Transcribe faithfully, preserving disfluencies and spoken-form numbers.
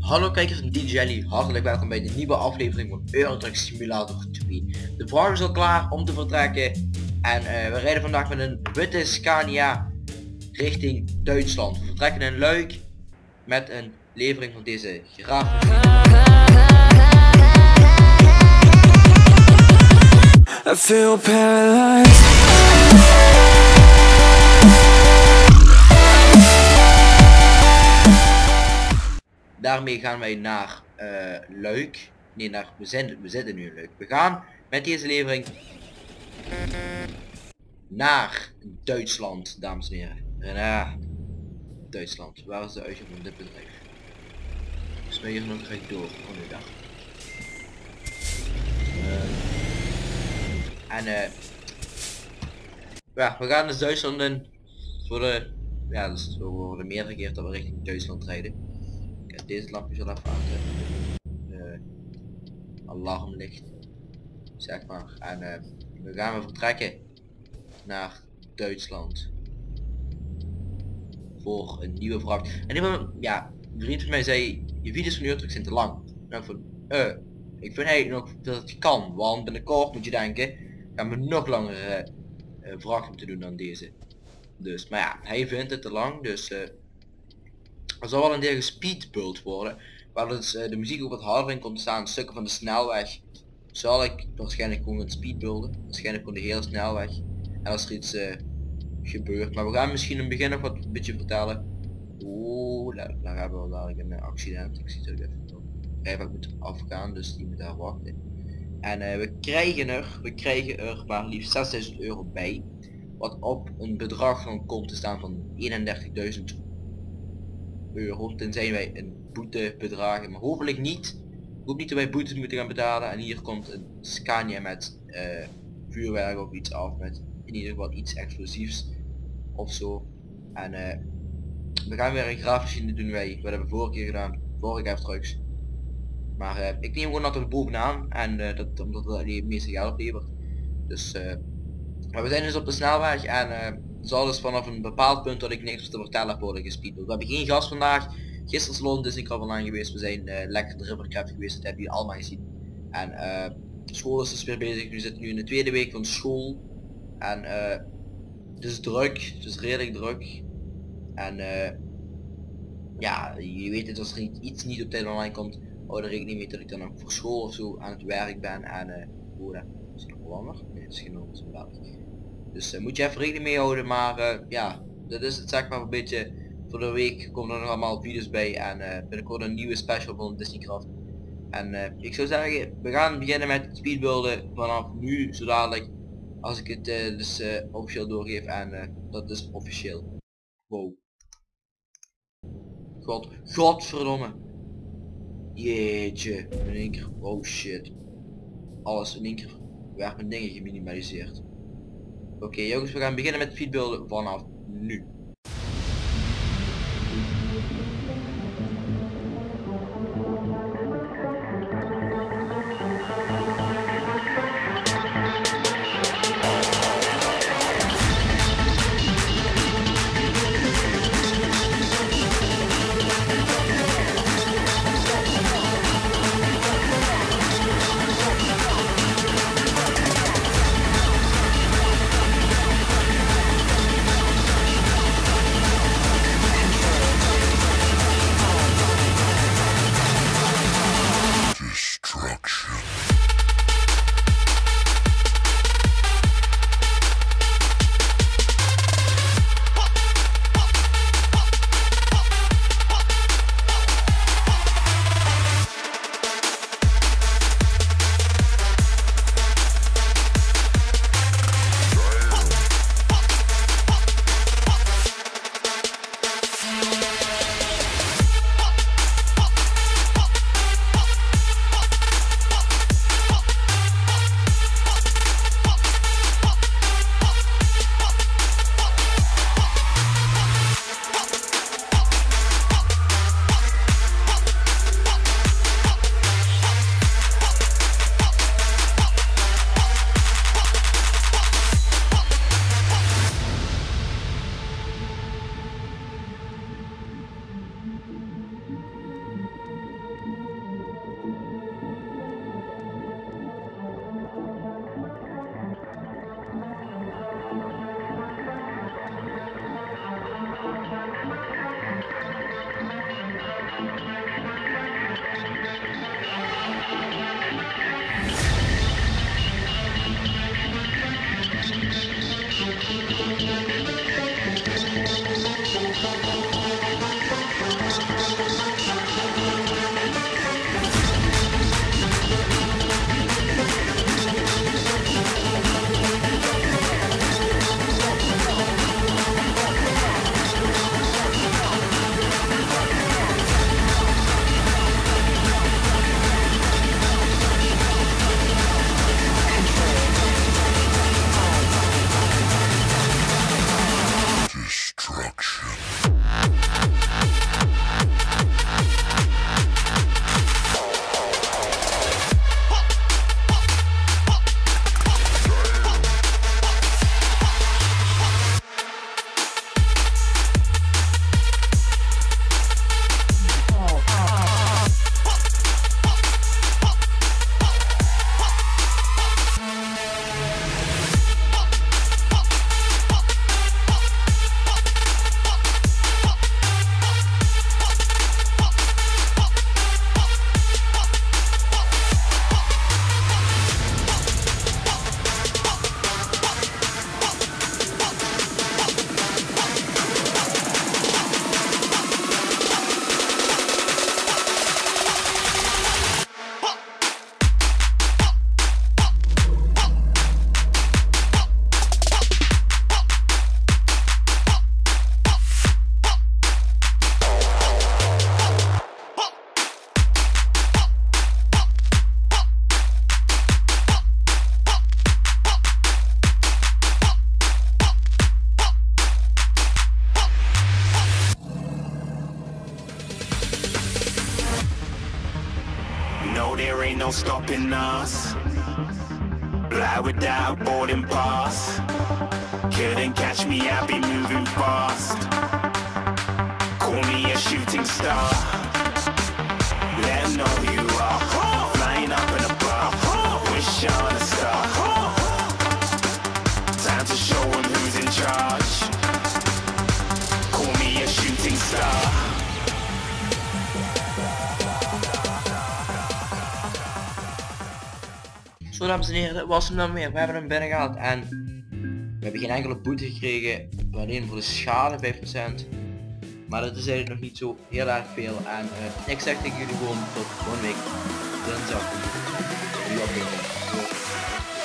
Hallo kijkers van D J Jelly, hartelijk welkom bij de nieuwe aflevering van Euro Truck Simulator twee. De vrouw is al klaar om te vertrekken en uh, we rijden vandaag met een witte Scania richting Duitsland. We vertrekken in Luik met een levering van deze giraffen. I feel paralyzed. Daarmee gaan wij naar uh, Luik. Nee, naar, we, zijn, we zitten nu in Luik. We gaan met deze levering naar Duitsland, dames en heren. Ja, Duitsland. Waar is de uitgang van dit bedrijf? Dus wij hier nog terug door. Oh nee, daar. Uh, en uh, ja, we gaan dus Duitsland in. Voor de, ja, dus we worden meerdere keer dat we richting Duitsland rijden. Deze lampje zal even aan uh, alarmlicht, zeg maar. En uh, we gaan we vertrekken naar Duitsland voor een nieuwe vracht. En iemand, ja, een vriend van mij zei, je video's van Eurotruck zijn te lang. En ik van, uh, ik vind eigenlijk nog dat het kan, want binnenkort moet je denken, gaan we nog langere uh, vrachten moeten doen dan deze. Dus, maar ja, hij vindt het te lang, dus uh, er zal wel een deel gespeedbult worden, waar dus uh, de muziek ook wat harder in komt te staan. Stukken van de snelweg zal ik waarschijnlijk gewoon gaan speedbulden. Waarschijnlijk gewoon de hele snelweg. En als er iets uh, gebeurt. Maar we gaan misschien in het begin nog wat een beetje vertellen. Oeh, daar, daar hebben we dadelijk een uh, accident. Ik zie dat ik even rijvak moet afgaan, dus die moet daar wachten. En uh, we krijgen er, we krijgen er maar liefst zesduizend euro bij. Wat op een bedrag van komt te staan van eenendertigduizend euro, tenzij wij een boete bedragen, maar hopelijk niet. Ik hoop niet dat wij boetes moeten gaan betalen. En hier komt een Scania met uh, vuurwerk of iets af, met in ieder geval iets explosiefs of zo. En uh, we gaan weer een graafmachine doen wij, wat hebben we vorige keer gedaan, vorige keer trucks. Maar uh, ik neem gewoon altijd bovenaan en uh, dat omdat dat het meeste geld oplevert. Dus uh, maar we zijn dus op de snelweg en uh, zal dus vanaf een bepaald punt dat ik niks te vertellen heb worden gespeedbult. We hebben geen gas vandaag. Gisteren is London Disney Craft online geweest. We zijn uh, lekker de Rivercraft geweest. Dat hebben jullie allemaal gezien. En uh, school is dus weer bezig. We zitten nu in de tweede week van school. En uh, het is druk. Het is redelijk druk. En uh, ja, je weet het, als er iets niet op tijd online komt, hou er rekening mee dat ik dan ook voor school of zo aan het werk ben. En uh, oh, dat is nog Hollander? Nee, het is geen Hollandse Belgisch. Dus uh, moet je even rekening mee houden, maar uh, ja, dat is het zeg maar een beetje. Voor de week komen er nog allemaal video's bij en uh, binnenkort een nieuwe special van Disney Craft. En uh, ik zou zeggen, we gaan beginnen met speedbulden vanaf nu, zo dadelijk, als ik het uh, dus uh, officieel doorgeef en uh, dat is officieel. Wow. God, godverdomme. Jeetje, in één keer, oh shit. Alles in één keer werd mijn dingen geminimaliseerd. Oké okay, jongens, we gaan beginnen met speedbulden vanaf nu. No, there ain't no stopping us. Fly without a boarding pass. Couldn't catch me, I'll be moving fast. Call me a shooting star. Let 'em know who you are. Flying up in a bar. Wish on a star. Time to show 'em who's in charge. Call me a shooting star. Zo dames en heren, dat was hem dan weer. We hebben hem binnen gehaald en we hebben geen enkele boete gekregen. Alleen voor de schade vijf procent. Maar dat is eigenlijk nog niet zo heel erg veel. En uh, ik zeg tegen jullie gewoon tot volgende week. Dinsdag. Jullie opnemen.